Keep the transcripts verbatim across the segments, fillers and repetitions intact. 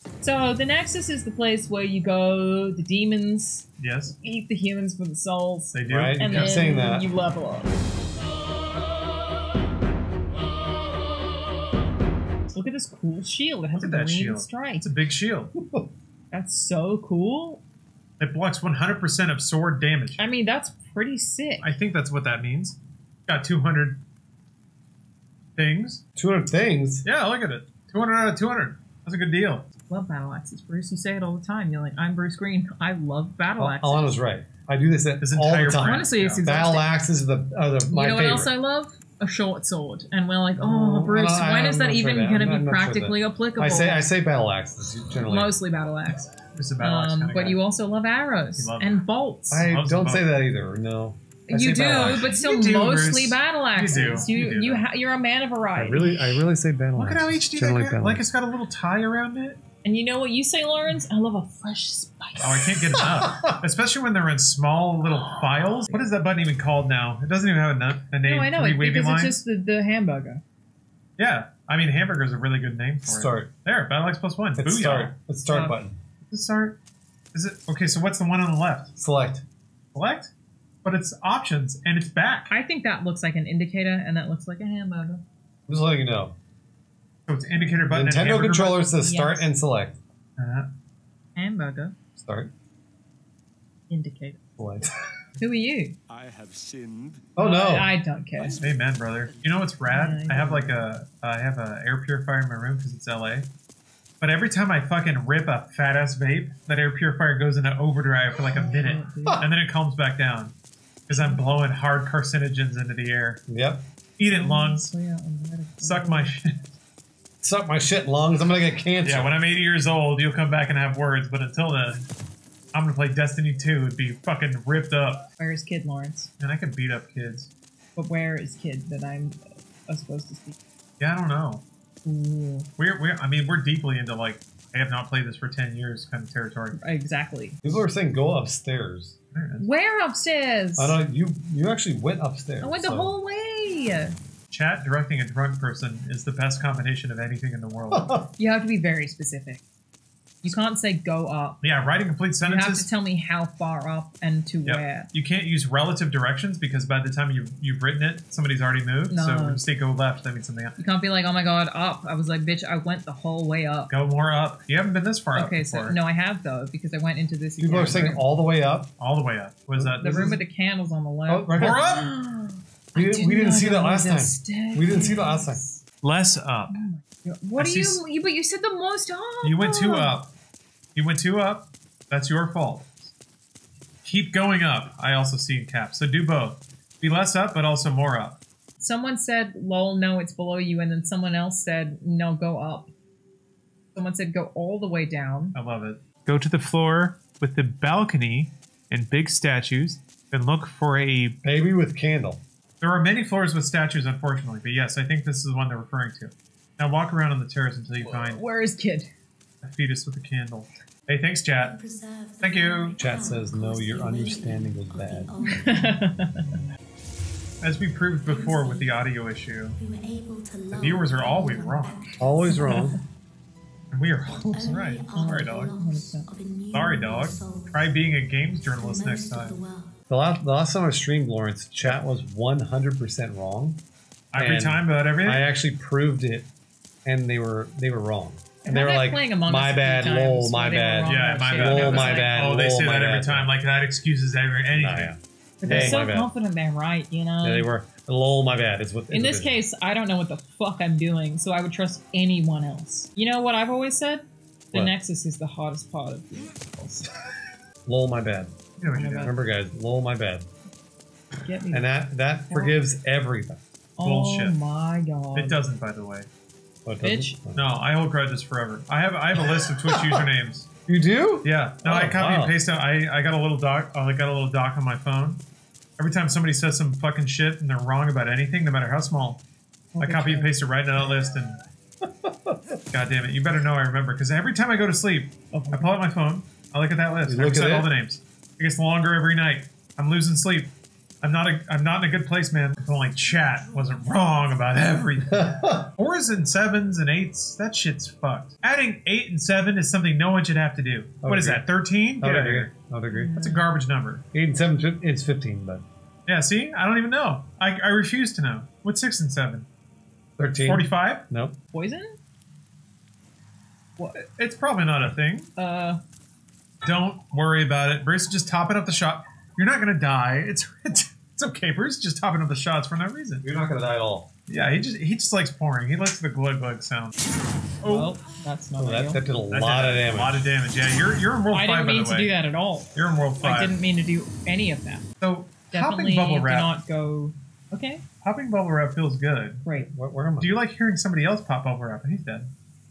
So the Nexus is the place where you go, the demons Yes. eat the humans for the souls. They do. Right. And You kept then saying that. you level up. Look at this cool shield. It has Look a at that green shield. stripe. It's a big shield. That's so cool. It blocks one hundred percent of sword damage. I mean, that's pretty sick. I think that's what that means. Got two hundred things. two hundred things. Yeah, look at it. two hundred out of two hundred. That's a good deal. Love battle axes, Bruce. You say it all the time. You're like, I'm Bruce Green. I love battle axes. Alana's right. I do this, This all entire the time. brand. Honestly, it's Yeah. exhausting. Battle axes are the, are the my You know what favorite. else I love? A short sword. And we're like, oh, Oh, Bruce, I- when I'm is that not sure even that. going to I'm be not sure practically that. applicable? I say I say battle axes generally. Mostly battle axe. This is battle axe Um, kinda but guy. you also love arrows You love and them. bolts. I Loves don't them say both. that either. No. I You say do, battle axes. but still You do, mostly Bruce. battle axes. You do. You, You do you that. ha- you're a man of I variety. really I really say battle Look at axes. how H D Generally that guy, battle like axes. it's got a little tie around it. And you know what you say, Lawrence? I love a fresh spice. Oh, I can't get enough. Especially when they're in small little files. What is that button even called now? It doesn't even have a, nu- a name. No, I know. Three It, wavy because lines. it's just the, the hamburger. Yeah. I mean, hamburger is a really good name for it. Start. There, Battle Axe plus one. It's Booyah. start. It's start Uh, button. Is it start? Is it? Okay, so what's the one on the left? Select. Select? But it's options, and it's back. I think that looks like an indicator, and that looks like a hamburger. I'm just letting you know. So it's indicator button and Nintendo hamburger controller says start Yes. and select. button? Uh, Hamburger. Start. Indicator. Select. Who are you? I have sinned. Oh no. I, I don't care. Amen, brother. You know what's rad? Yeah, I have like a, I have a air purifier in my room because it's L A. But every time I fucking rip a fat ass vape, that air purifier goes into overdrive for like a minute, and then it calms back down because I'm blowing hard carcinogens into the air. Yep. Eat it, lungs. So, yeah, I'm ready. Suck my shit. Suck my shit lungs. I'm gonna get cancer. Yeah, when I'm eighty years old, you'll come back and have words. But until then, I'm gonna play Destiny two and be fucking ripped up. Where is Kid Lawrence? And I can beat up kids. But where is Kid that I'm uh, supposed to speak? Yeah, I don't know. Ooh, We're, we're, I mean, we're deeply into like, I have not played this for ten years kind of territory. exactly. People are saying go upstairs. There it is. Where upstairs? I don't. You you actually went upstairs. I went the so- whole way. Chat directing a drunk person is the best combination of anything in the world. You have to be very specific. You can't say go up. Yeah, writing complete You have to sentences. tell me how far up and to Yep. where. You can't use relative directions because by the time you've, you've written it, somebody's already moved. No. So when you say go left, that means something else. You can't be like, oh my god, up. I was like, bitch, I went the whole way up. Go more up. You haven't been this far Okay, up so before. no, I have though because I went into this. People are exact saying room. all the way up. All the way up. What is that? the This room is- with the candles on the Oh, left. right More here. up? We, I didn't- we did didn't not see that know last the time. stairs. We didn't see that last time. Less up. What I do see you, s- you? But you said the most up. You went two up. You went two up. That's your fault. Keep going up. I also see in caps. So do both. Be less up, but also more up. Someone said, "Lol, no, it's below you," and then someone else said, "No, go up." Someone said, "Go all the way down." I love it. Go to the floor with the balcony and big statues, and look for a... Baby with candle. There are many floors with statues, unfortunately, but yes, I think this is the one they're referring to. Now walk around on the terrace until you find Where is Kid? a fetus with a candle. Hey, thanks, chat. Thank you. Chat says no. Your understanding was bad. As we proved before with the audio issue, the viewers are always wrong. Always wrong. And we are always right. Sorry, dog. Sorry, dog. Try being a games journalist next time. The last, the last time I streamed, Lawrence, chat was one hundred percent wrong. Every And time about everything? I actually proved it, and they were they were wrong. And they I've were had like, playing Among Us my a few bad, times lol, where my they were bad. wrong Yeah, about my shit. bad. And I Lol, was my like, bad. Oh, they lol, say my that every bad. time. Like, that excuses every, anything. Nah, yeah. But they're Hey, so my bad. confident they're right, you know? Yeah, they were. Lol, my bad. Is what. In is this what it is. case, I don't know what the fuck I'm doing, so I would trust anyone else. You know what I've always said? The What? Nexus is the hottest part of the universe. lol, my bad. You know what you My do. bad. Remember, guys, lol, my bad. Get me. And that that forgives everything. oh bullshit. my god. It doesn't, by the way. Oh, it doesn't? Bitch. Oh. No, I hold grudges forever. I have I have a list of Twitch usernames. You do? Yeah. No, I Oh, copy wow. and paste. Out. I I got a little doc. I got a little doc on my phone. Every time somebody says some fucking shit and they're wrong about anything, no matter how small, I copy and paste it right into that list. And God damn it, you better know I remember because every time I go to sleep, I pull out my phone. I look at that list. You I look set at all it? the names. It gets longer every night. I'm losing sleep. I'm not a, I'm not in a good place, man. If only chat wasn't wrong about everything. Fours and sevens and eights, that shit's fucked. Adding eight and seven is something no one should have to do. I would What is agree. that, thirteen? I would Get out of agree. here. I would agree. That's a garbage number. Eight and seven, fif- it's fifteen, but Yeah, see? I don't even know. I, I refuse to know. What's six and seven? thirteen. forty-five? Nope. Poison? Well, it's probably not a thing. Uh, Don't worry about it. Bruce is just topping up the shot. You're not going to die. It's, it's it's okay. Bruce is just topping up the shots for no reason. You're not gonna die at all. Yeah, he just he just likes pouring. He likes the glug glug sound. Oh, well, that's not Oh, that, ideal. that did a that lot did of damage. A lot of damage. Yeah, you're you're in world I five didn't by mean the to way. do that at all. You're in world five. I didn't mean to do any of that. So Definitely popping bubble do wrap. not go. Okay, Popping bubble wrap feels good. great. Where, where am I? Do you like hearing somebody else pop bubble wrap? He's dead.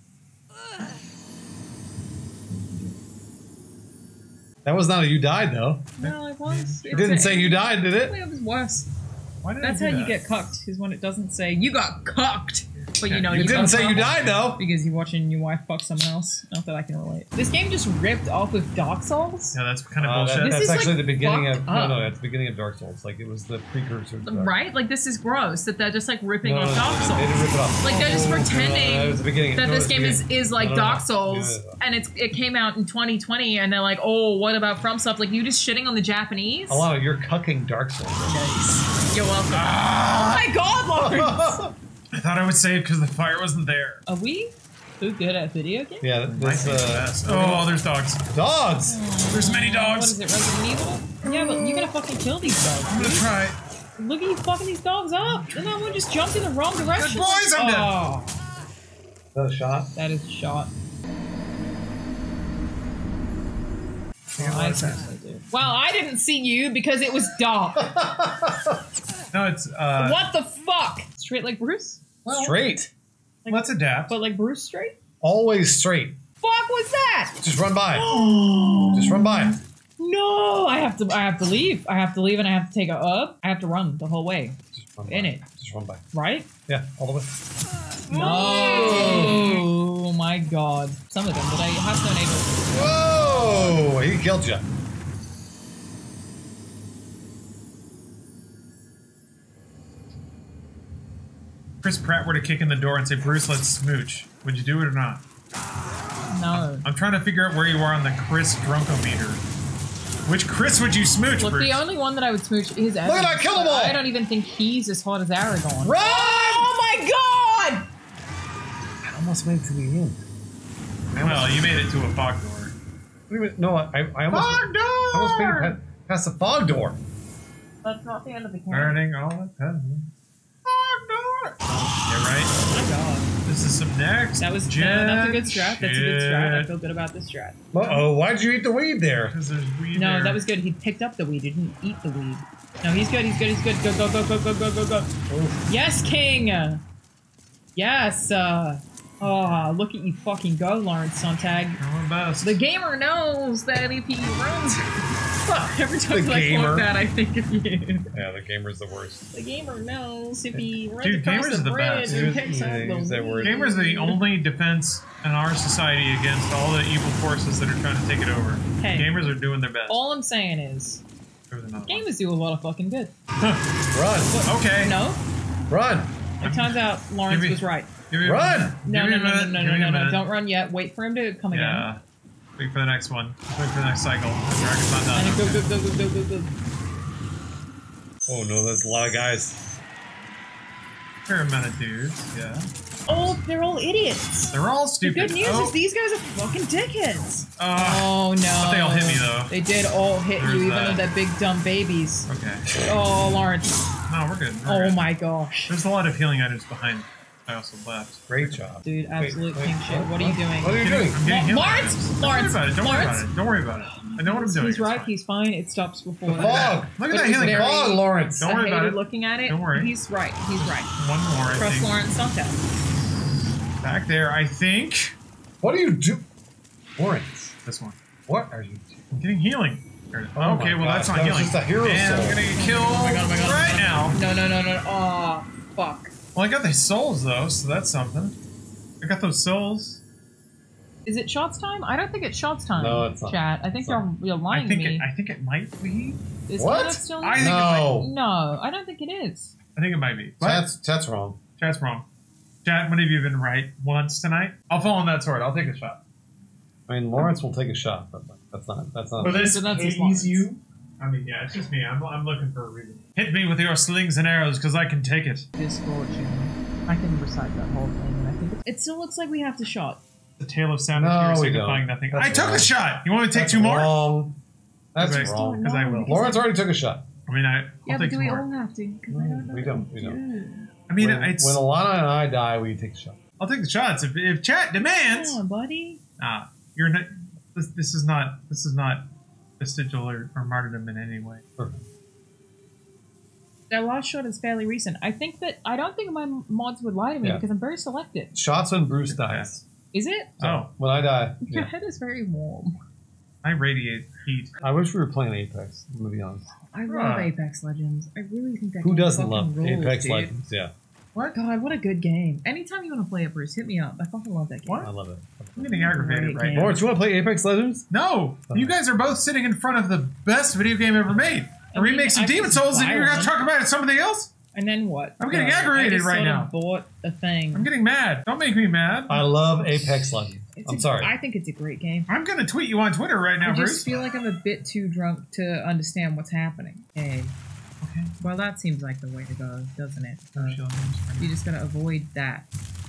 That was not a you died though. No, it was. It didn't say you died, did it? It was worse. Why did That's I how do you that? get cucked. Is when it doesn't say you got cucked, but you Yeah, know it you It didn't got say you trouble died though. because you're watching your wife fuck someone else. Not that I can relate. This game just ripped off of Dark Souls. Yeah, that's kind of Uh, bullshit. that, This that's is, actually like, the beginning of fucked no, up. no, that's the beginning of Dark Souls. Like it was the precursor. To Dark. Right? Like this is gross that they're just like ripping No, no, off no, Dark no, Souls. they didn't rip it off. Like they're just Oh, pretending no, that was the beginning. that No, this it was the game is, beginning. is like No, no, no. Dark Souls, Yeah, yeah, and it's it came out in twenty twenty, and they're like, oh, what about From Stuff? Like you just shitting on the Japanese? yeah. Alana, you're cucking Dark Souls. Nice. You're welcome. Ah! Oh my God, Lawrence! I thought I would save because the fire wasn't there. Are we too good at video games? Yeah, Might this be the uh, best. Oh, there's dogs. dogs. There's many What dogs. is it, Resident Evil? Yeah, but you're gonna fucking kill these dogs. I'm gonna dude. try. Look at you fucking these dogs up. And that one just jumped in the wrong direction. Good boys, I'm dead. Oh, Is that a shot? that is a shot. Yeah, I what is that? seriously do. Well, I didn't see you because it was dark. No, it's uh. What the fuck? Straight like Bruce? Straight. Let's adapt. But like Bruce straight? Always straight. Fuck was that? Just run by. Just run by. No, I have to. I have to leave. I have to leave, and I have to take a up. I have to run the whole way. Just run by. In it. Just run by. Right? Yeah, all the way. No. Oh my God. Some of them, but I have to enable. Whoa! He killed you. Chris Pratt were to kick in the door and say, "Bruce, let's smooch." Would you do it or not? No. I'm trying to figure out where you are on the Chris drunkometer. Which Chris would you smooch, Look, Bruce? the only one that I would smooch is Evan. Look at that, kill 'em all! I don't even think he's as hot as Aragorn. Run! Oh my God! I almost made it to the end. Well, you made it to a fog door. What do you mean? No, I, I almost. Fog door! I almost made it past, past the fog door. That's not the end of the game. Burning all the time. Fog door! Yeah, right? Oh my God. This is some next. That was gen no, that's a good strat. That's a good strat. I shit. feel good about this strat. Uh oh, why'd you eat the weed there? Because there's weed No, there. that was good. He picked up the weed. He didn't eat the weed. No, he's good. He's good. He's good. Go, go, go, go, go, go, go, go. Oof. Yes, King. Yes. Uh, oh, look at you fucking go, Lawrence Sontag. I'm the best. The gamer knows that if he runs... Every time The I gamer. quote that, I think of you. Yeah, the gamer's the worst. The gamer knows if he runs Dude, across gamers the are the bridge best. and Use- picks yeah, up the use that word. weed. Gamers are the only defense in our society against all the evil forces that are trying to take it over. Hey. Gamers are doing their best. All I'm saying is, There's another one. gamers do a lot of fucking good. Run! Okay. No? Run! It turns out Lawrence Give me- was right. Give me a Run! minute. No, Give no, me a no, no, minute. no, Give no, me a no, no. minute. Don't run yet. Wait for him to come again. Yeah. Wait for the next one. Wait for the next cycle. The dragon's not done. And then go, go, go, go, go, go, go. Oh no, that's a lot of guys. Fair amount of dudes, yeah. Oh, they're all idiots. They're all The stupid. good news oh. is these guys are fucking dickheads. Uh, Oh no. But they all hit me, though. They did all hit There's you, even that. though they're big dumb babies. okay. Oh, Lawrence. No, we're good. We're Oh good. my gosh. There's a lot of healing items behind. I also left. Great job. Dude, absolute wait, king what? shit. What are you doing? What are you I'm getting, doing? I'm getting healing Lawrence! items. Lawrence! Don't worry about it. Don't worry Lawrence! about it. Don't worry about it. I know what I'm doing. He's It's right. fine. He's fine. It stops before The that. fog! Look But at that it's healing. very- Fog, Lawrence! Don't I worry about hated it. looking at it. Don't worry. He's right. He's right. One more, I Trust think. Lawrence Sontag. Back there, I think. What do you do? Lawrence, This one. what are you doing? I'm getting healing. There- Oh okay, my well that's gosh, not that was healing. just a hero and soul. I'm gonna get killed Oh my god, oh my god. right now. No, no, no, no. Oh, fuck. Well, I got the souls though, so that's something. I got those souls. Is it shots time? I don't think it's shots time. No, it's not. Chat. I think It's you're not. you're lying I think to me. it, I think it might be. Is What? Connor still I think it No. No, I don't think it is. I think it might be. What? That's that's wrong. Chat's wrong. Chat, when have you been right once tonight? I'll fall on that sword. I'll take a shot. I mean, Lawrence will take a shot, but that's not. That's not. But this So that's his pays lines. you. I mean, yeah, it's just me. I'm, I'm looking for a reason. Hit me with your slings and arrows, because I can take it. Disfortune. I can recite that whole thing, and I think it, it still looks like we have to shot. The tale of sound No, and we fear signifying don't. nothing. That's I took wrong. the shot. You want me to take That's two more? Wrong. That's Okay. wrong. Because I will. Lawrence already took a shot. I mean, I, I'll Yeah, but take do two we more. all have to? 'Cause I No, don't know we what don't, to we do. don't. I mean, when, it's. when Alana and I die, we take a shot. I'll take the shots if, if chat demands. Come on, buddy. Ah, you're not. This, this is not. This is not vestigial or, or martyrdom in any way. Perfect. Their last shot is fairly recent. I think that I don't think my mods would lie to me Yeah. because I'm very selective. Shots when Bruce dies. Is it? So, Oh. when I die, Your yeah. head is very warm. I radiate heat. I wish we were playing Apex. I'm gonna be honest. I love Right. Apex Legends. I really think that Who game doesn't fucking love rules, Apex dude. Legends? Yeah, What? God, what a good game. Anytime you want to play it, Bruce, hit me up. I fucking love that game. What? I love it. I'm getting aggravated Great right game. now. Lawrence, you want to play Apex Legends? No, you guys are both sitting in front of the best video game ever made. I A mean, remake I of Demon could Souls, and buy you're gonna one. talk about it something else? And then what? I'm getting Uh, aggravated I just right sort now. of bought a thing. I'm getting mad. Don't make me mad. I love Apex Legends. It's I'm a- sorry. I think it's a great game. I'm gonna tweet you on Twitter right now, I Bruce. just feel like I'm a bit too drunk to understand what's happening. Okay. Okay. Well, that seems like the way to go, doesn't it? Oh, Uh, you just gotta avoid that.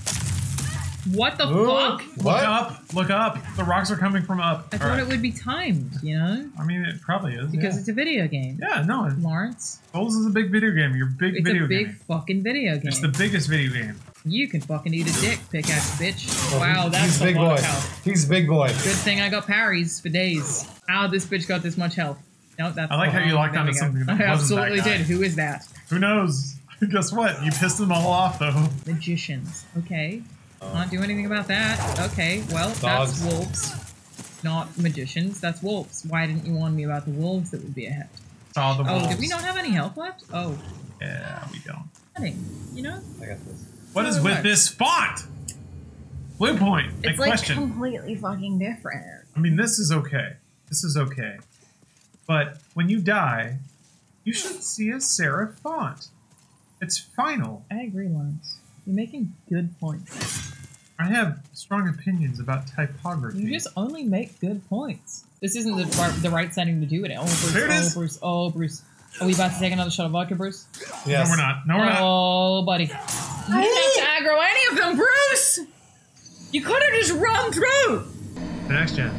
What the Ooh, fuck? Look What? up. Look up. The rocks are coming from up. I All thought right. it would be timed, you know? I mean, it probably is. Because yeah. it's a video game. Yeah, no. it- Lawrence, Souls is a big video game. You're a big it's video a big game. fucking video game. It's the biggest video game. You can fucking eat a dick, pickaxe bitch. Oh, Wow, he's- that's he's a big lot boy. of health. He's big boy. Good thing I got parries for days. How this bitch got this much health? No, that's I like the how you wrong- locked there onto we go. something that I wasn't that absolutely guy. did. Who is that? Who knows? Guess what? You pissed them all off, though. Magicians. Okay. Can't do anything about that. Okay, well, Dogs. that's wolves. Not magicians, that's wolves. Why didn't you warn me about the wolves that would be ahead? Saw the Oh, wolves. did we not have any health left? Oh, Yeah, we don't. nothing. You know? I got this. What is Oh, with what? this font? Blue point. It's Big like question. completely fucking different. I mean, this is okay. This is okay. But when you die, you should see a serif font. It's final. I agree, Lawrence. You're making good points. I have strong opinions about typography. You just only make good points. This isn't the, right- the right setting to do it. Oh, Bruce. There it oh, is. Bruce. Oh, Bruce. Are we about to take another shot of vodka, Bruce? Yes. No, we're not. No, we're not. Oh, buddy. You didn't have to aggro any of them, Bruce! You could have just run through! The next gen.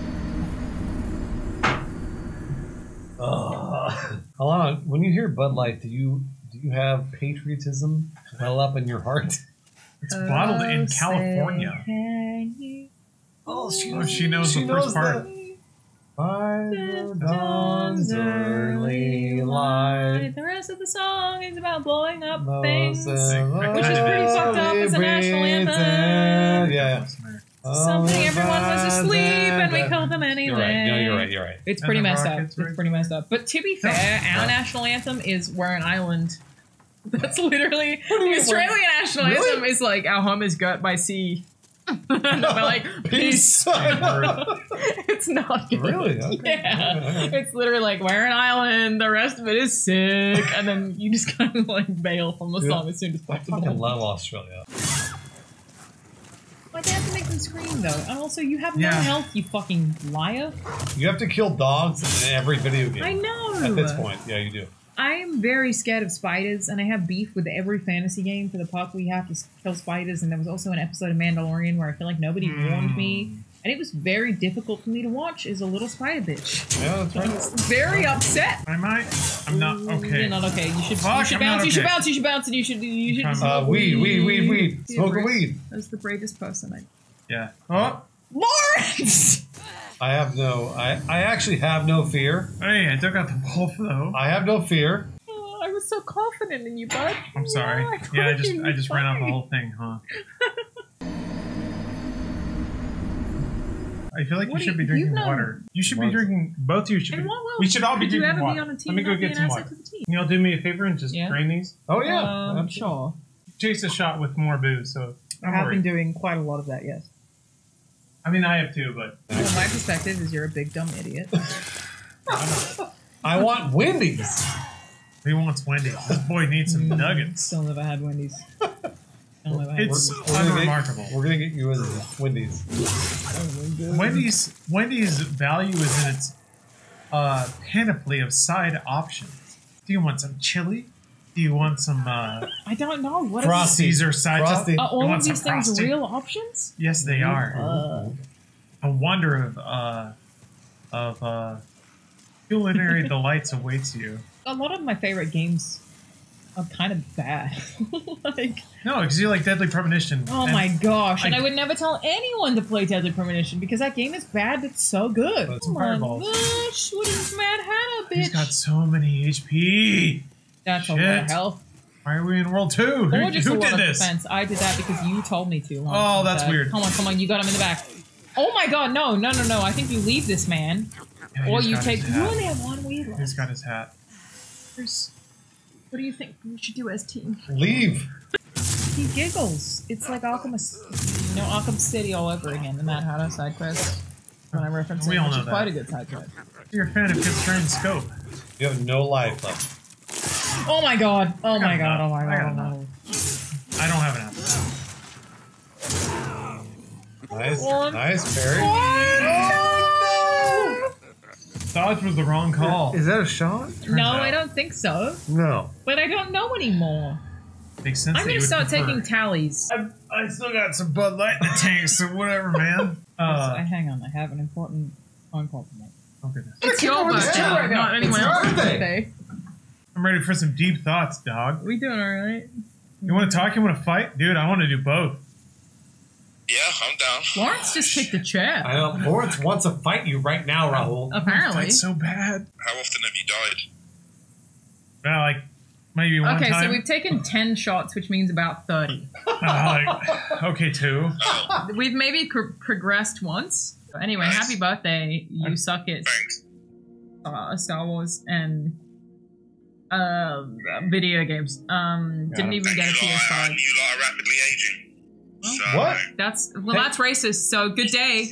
Uh, Alana, when you hear Bud Light, do you do you have patriotism well up in your heart? It's bottled in Oh, California. say, can you Oh, Oh, she knows the first part. By the dawn's early light. The rest of the song is about blowing up Most things. of Which is pretty fucked up as a national anthem. Yeah. Something everyone was asleep and we killed killed them anyway. You're right. No, you're right. You're right. It's And pretty the messed up. rockets It's right pretty messed up. But to be fair, our Yeah. national anthem is "We're an Island." That's literally do you the mean, Australian national Really? anthem is like "Our home is girt by sea." And we're like, peace. It's not good. Really? Okay. Yeah. Okay, okay. It's literally like, we're an island, the rest of it is sick, and then you just kind of like bail from the Dude, song as soon as I possible. fucking love Australia. Like, they have to make them scream though. And also, you have no Yeah. health, you fucking liar. You have to kill dogs in every video game. I know. At this point, yeah, you do. I am very scared of spiders, and I have beef with every fantasy game for the part where you have to s- kill spiders. And there was also an episode of Mandalorian where I feel like nobody warned me, and it was very difficult for me to watch as a little spider bitch. Yeah, that's I right. was very upset. Am I? I'm not okay. You're not okay. You should, Fuck, you should I'm bounce. not You should okay. bounce. You should bounce, and you should. You should. I'm smoke Uh, weed, weed, weed, weed. Yeah, Smoke a Bruce. weed. That's the bravest person I. Yeah. Oh, Lawrence. I have no. I, I actually have no fear. hey, I took out the wolf though. I have no fear. Oh, I was so confident in you, bud. I'm sorry. Yeah, Yeah, I thought just you'd I be just ran off the fine. whole thing, huh? I feel like What you do should you- be drinking you've known- water. You should be What? drinking. Both of you should In be. what world We should all be could you drinking ever water. be on a team Let me go not be get an some asset water. to the team? Can y'all do me a favor and just Yeah. drain these? Oh yeah. Um, Absolutely. sure. Chase a shot with more booze, so I don't have worry. been doing quite a lot of that, yes. I mean, I have two, but Well, my perspective is you're a big dumb idiot. I want Wendy's. he wants Wendy's. This boy needs some nuggets. Still never had Wendy's. Still never had It's Wendy's. We're gonna get- unremarkable. We're gonna get you a Wendy's. Wendy's Wendy's value is in its uh, panoply of side options. Do you want some chili? Do you want some uh, I don't know. What Frosty. Caesar side? Frosty. are, are You all want of these some things Frosty? real options? Yes, they are. Uh, A wonder of uh, of uh, culinary delights awaits you. a lot of my favorite games are kind of bad. Like, No, because you like Deadly Premonition. oh and my gosh! And I- I would never tell anyone to play Deadly Premonition because that game is bad but so good. But it's Oh my fireballs. gosh! What is Mad Hatter, He's bitch? got so many H P. That's a lot of shit. health. Why are we in World Two? Who, Or just who a lot did of this? defense. I did that because you told me to. Oh, that's Dad. weird. Come on, come on! You got him in the back. Oh my god! No, no, no, no! I think you leave this man, Yeah, or he's you got take. his You hat. only have one weed left. He's got his hat. Chris, what do you think we should do as team? Leave. He giggles. It's like Arkham, you know, Arkham City all over again. The Mad Hatter side quest. When I reference We it, all which know is that. quite a good side quest. You're a fan of Constrained Scope. You have no life left. Oh my god! Oh I my got god! Oh my enough. I god! got Oh my god. I don't have enough. Nice, One. nice, Barry. Dodge was the wrong call. Is that a shot? No, out. I don't think so. No. But I don't know anymore. Makes sense. I'm that gonna you would start prefer. taking tallies. I, I still got some Bud Light in the tank, so whatever, man. Uh, Uh, hang on, I have an important phone call to make. oh goodness. It's your with the birthday, show right now. not anyone It's your else's birthday. birthday. I'm ready for some deep thoughts, dog. We doing alright? You want to talk? You want to fight, dude? I want to do both. Yeah, I'm down. Lawrence just kicked a chair. I know. Lawrence wants to fight you right now, Rahul. Apparently. Fight so bad. How often have you died? Well, like maybe one Okay, time. so we've taken ten shots, which means about thirty. Uh, like, okay, two. We've maybe cr- progressed once. Anyway, Nice. happy birthday. You suck at Thanks. uh, Star Wars and uh, video games. Um, Yeah. didn't even And get a you P S lot, are- five. and you lot are rapidly aging. So, What? That's well, that's racist. So good day.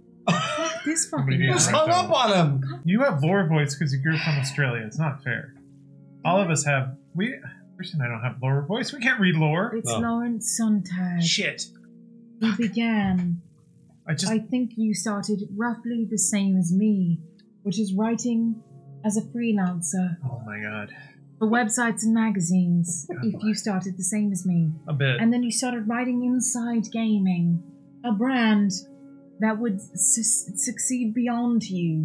This fucking Yeah, You just right hung there. up on him. You have lore voice because you grew up from Australia. It's not fair. All of us have. We. Christian and I don't have lore voice. We can't read lore. It's No. Lawrence Sontag. Shit. We began. I just. I think you started roughly the same as me, which is writing as a freelancer Oh my god. for websites and magazines. If you started the same as me, A bit. and then you started writing Inside Gaming, a brand that would su- succeed beyond you,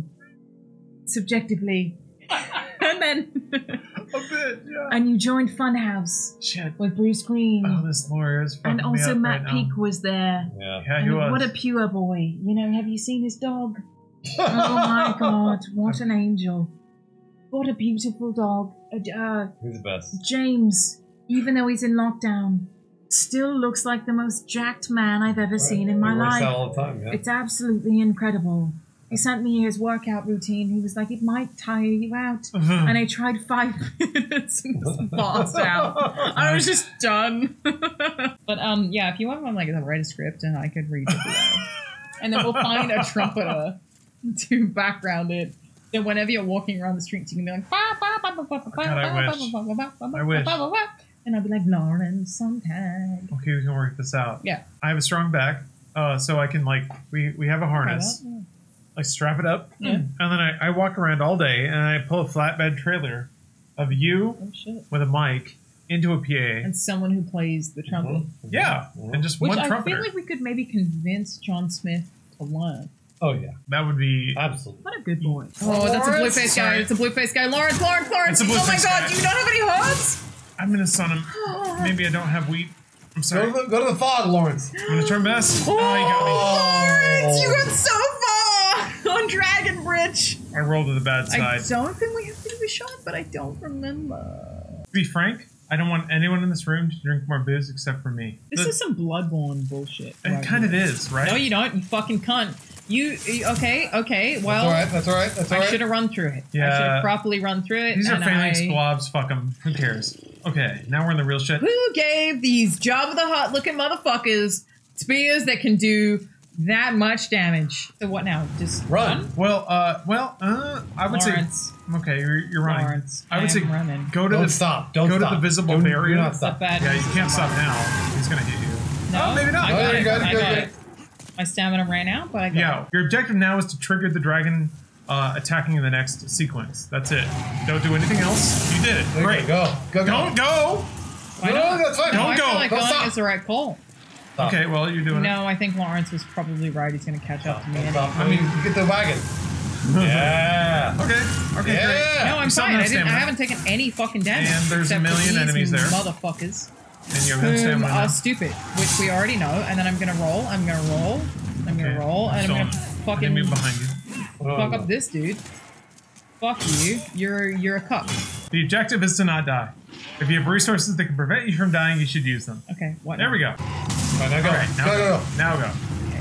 subjectively. And then, A bit. Yeah. and you joined Funhouse Shit. with Bruce Green, Oh, this lawyer is fucking and also me up Matt right Peake now. was there. Yeah. Yeah, he And was. what a pure boy. You know, have you seen his dog? Oh my god, what an angel. What a beautiful dog. Uh, uh, He's the best. James, even though he's in lockdown, still looks like the most jacked man I've ever seen in my he works life. out all the time, yeah. It's absolutely incredible. He sent me his workout routine. He was like, it might tire you out. And I tried five minutes and just passed out. I was just done. But um, yeah, if you want, I'm like, I'll write a script and I could read it below. And then we'll find a trumpeter to background it. Then whenever you're walking around the streets, you can be like, ba, ba, ba, ba, ba, ba, God, I ba, wish. ba, ba, ba, ba, ba, I wish. ba, ba, ba. And I'll be like, Lawrence Sontag. Okay, we can work this out. Yeah. I have a strong back, uh, so I can like we we have a harness. Yeah. I strap it up, Yeah. and then I, I walk around all day, and I pull a flatbed trailer of you Oh shit. with a mic into a P A. And someone who plays the trumpet. Mhm. Yeah, Mhm. and just Which one I trumpeter. feel like we could maybe convince John Smith to learn. Oh, yeah. that would be. Absolutely. What a good boy. Oh, that's a blue Lawrence, face guy. sorry. It's a blue face guy. Lawrence, Lawrence, Lawrence. It's a blue oh my face god, guy. do you not have any hearts? I'm gonna son him. Maybe I don't have wheat. I'm Go sorry. to, the, go to the fog, Lawrence. I'm gonna turn best. Oh, Oh, he got Lawrence, you got so far on Dragon Bridge. me. I rolled to the bad I side. don't think we have to do a shot, but I don't remember. To be frank, I don't want anyone in this room to drink more booze except for me. This The- is some Bloodborne bullshit. it kind of is, right? No, you don't. You fucking cunt. You, you okay? Okay. Well, That's all right. That's all right. That's all I right. should have run through it. I should Yeah. have properly run through it. These are and failing I- squabs. Fuck them. Who cares? Okay, now we're in the real shit. Who gave these Jabba the Hutt looking motherfuckers spears that can do That much damage. So what now? Just Run. run? Well, uh, well, uh, I would Lawrence. say okay. You're, you're running. Lawrence, I would I say am running. go to Don't the stop. Don't go stop. to the visible Do- do barrier. not stop. Bad. Yeah, you can't stop now. He's gonna hit you. No, Oh, maybe not. I got Oh, it. you got it, I good, got good. it. My stamina ran out, but I got Yeah, it. your objective now is to trigger the dragon uh, attacking in the next sequence. That's it. Don't do anything else. You did it. There you Great. Go. Go. Go. Don't go. Why No, not? that's fine. No, Don't I go. feel like Don't going stop. is the right call. Stop. Okay, well you're doing No, I think Lawrence was probably right. He's going to catch up to me. Don't anyway. stop. I mean, you get the wagon. Yeah. it. Okay. Okay. Yeah. Great. No, I'm You still fine. have I, didn't, I stamina. haven't taken any fucking damage. And there's a except for million these enemies there. Motherfuckers. And you have Whom stamina now. are stupid, which we already know. And then I'm going to roll. I'm going to roll. I'm going to Okay. roll. And I'm Still going to fucking enemy behind you. fuck up this dude. Fuck you. You're you're a cuck. The objective is to not die. If you have resources that can prevent you from dying, you should use them. Okay, what? There we go. Right, now go. All right, now go, go. go, go. Now go.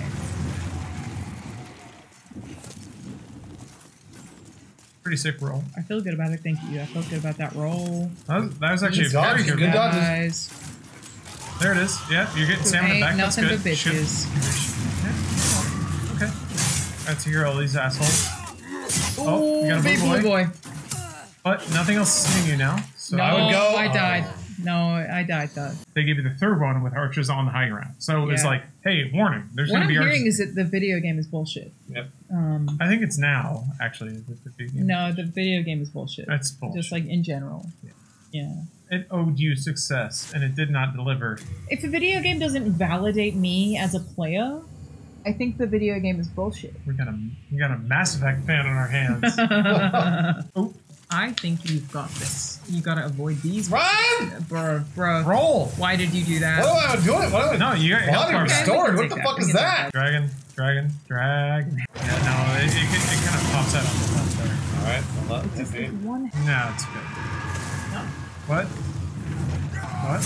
Pretty sick roll. I feel good about it. Thank you. I felt good about that roll. That was, that was actually Good a very dodges, good good roll. dodges. Guys, There it is. Yeah, you're getting who stamina ain't back. That's nothing good. but Shoot. bitches. Yeah. Okay. Let's hear all these assholes. Oh, you Ooh, got a big blue blue boy. boy. But nothing else is hitting you now. So No, I would go- I died. No, I died though. they gave you the third one with archers on the high ground. So it's Yeah. like, hey, warning. There's What going I'm to be hearing archers. is that the video game is bullshit. Yep. Um, I think it's now, actually. the- the video game. no, the video game is bullshit. That's bullshit. Just like in general. Yeah. It owed you success, and it did not deliver. If a video game doesn't validate me as a player, I think the video game is bullshit. We got a we got a Mass Effect fan on our hands. Oh, I think you've got this. You gotta avoid these. Run! Bro, bro. roll! Why did you do that? What am I doing? What am I No, you got Body health bars. Okay. restored. we What can the take fuck that. is We can that? Dragon, dragon, drag. Yeah, no, it, it, it kind of pops out on the left there. All right. Hold on. Just Okay. like one. No, it's good. No. What? What?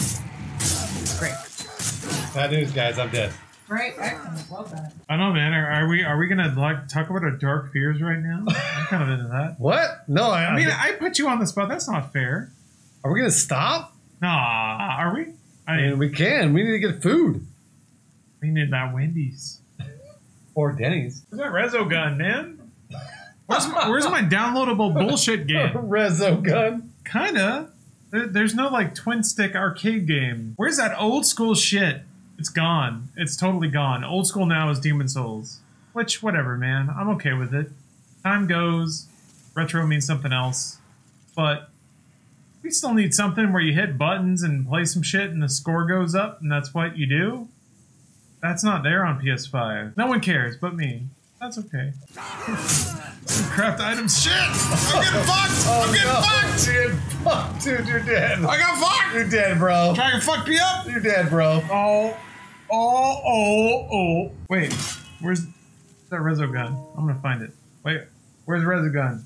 Great. Bad news, guys. I'm dead. Right. Excellent. Well done. I don't know, man. Are, are we are we gonna like talk about our dark fears right now? I'm kind of into that. What? No, I, I mean, I put you on the spot. That's not fair. are we gonna stop? Nah, are we? I I mean, mean, we can. We need to get food we need that Wendy's. or Denny's. Where's that Rezo gun, man? Where's my, where's my downloadable bullshit game? Rezo gun. Kinda. There, there's no like twin stick arcade game. Where's that old school shit? It's gone. It's totally gone. Old school now is Demon Souls. Which, whatever, man. I'm okay with it. Time goes. Retro means something else. But we still need something where you hit buttons and play some shit and the score goes up and that's what you do. That's not there on P S five. No one cares but me. That's okay. Craft items. Shit! I'm getting fucked! I'm getting no. fucked! Dude, fuck, dude, you're dead. I got fucked! You're dead, bro. Dragon fucked me up! You're dead, bro. Oh, oh, oh, oh. Wait, where's that Rezo gun? I'm gonna find it. Wait, where's the Rezo gun?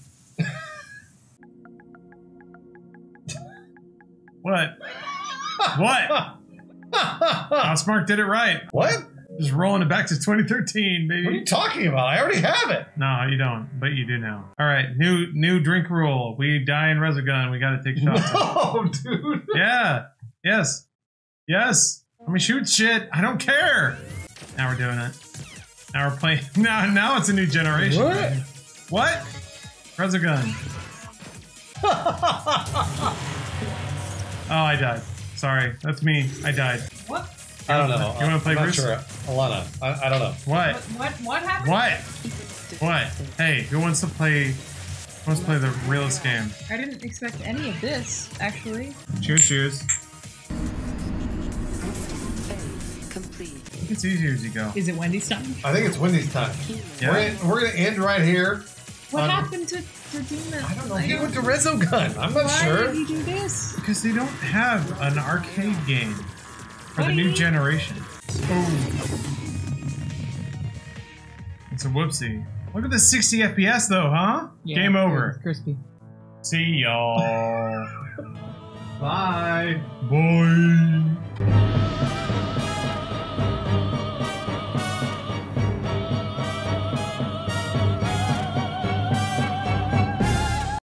What? What? Housemark did it right. What? Just rolling it back to twenty thirteen, baby. What are you talking about? I already have it. No, you don't, but you do now. All right, new new drink rule. We die in Resogun. We got to take shots. No, dude. Yeah. Yes. Yes. Let me shoot shit. I don't care. Now we're doing it. Now we're playing. Now, now it's a new generation. What? baby. What? Resogun. Oh, I died. Sorry, that's me. I died. What? I don't know. You wanna play I'm not Bruce? sure. Alana, I, I don't know. What? What? What happened? What? What? Hey, who wants to play? Who wants to play the realest game? I didn't expect any of this, actually. Choose, choose. Complete. I think it's easier as you go. Is it Wendy's time? I think it's Wendy's time. Yeah. We're, gonna, we're gonna end right here. What Um, happened to, to Demon? I don't know. He went to Rezo Gun. I'm not Why sure. did he do this? Because they don't have an arcade game for What the do you new mean? generation. Oh. It's a whoopsie. Look at the sixty F P S though, huh? Yeah, Game it's over. crispy. See y'all. Bye. Bye.